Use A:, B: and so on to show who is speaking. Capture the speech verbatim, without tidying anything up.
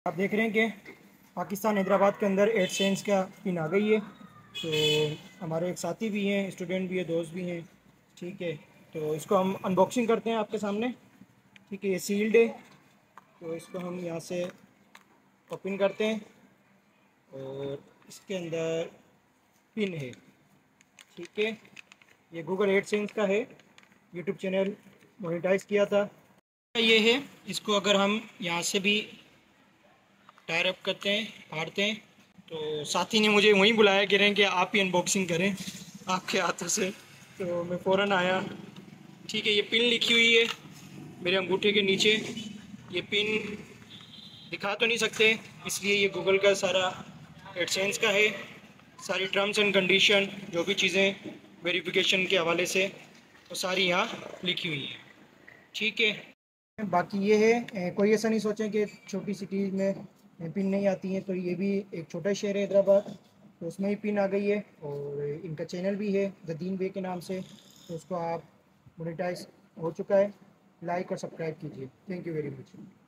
A: आप देख रहे हैं कि पाकिस्तान हैदराबाद के अंदर एट सेंस का पिन आ गई है। तो हमारे एक साथी भी हैं, स्टूडेंट भी है, दोस्त भी हैं। ठीक है, तो इसको हम अनबॉक्सिंग करते हैं आपके सामने। ठीक है, ये सील्ड है, तो इसको हम यहाँ से ओपन करते हैं और इसके अंदर पिन है। ठीक है, ये गूगल एडसेंस का है, यूट्यूब चैनल मोनेटाइज किया था। ये है, इसको अगर हम यहाँ से भी टायर अप करते हैं, फाड़ते हैं, तो साथी ने मुझे वहीं बुलाया, कह रहे हैं कि आप ही अनबॉक्सिंग करें आपके हाथों से। तो मैं फ़ौरन आया। ठीक है, ये पिन लिखी हुई है मेरे अंगूठे के नीचे। ये पिन दिखा तो नहीं सकते, इसलिए ये गूगल का सारा एडसेंस का है। सारी टर्म्स एंड कंडीशन, जो भी चीज़ें वेरिफिकेशन के हवाले से, वो सारी यहाँ लिखी हुई है। ठीक है, बाकी ये है, ए, कोई ऐसा नहीं सोचें कि छोटी सिटीज़ में पिन नहीं आती है। तो ये भी एक छोटा शहर है हैदराबाद, तो उसमें ही पिन आ गई है। और इनका चैनल भी है द दीन वे के नाम से, तो उसको आप मोनेटाइज हो चुका है। लाइक और सब्सक्राइब कीजिए। Thank you very much.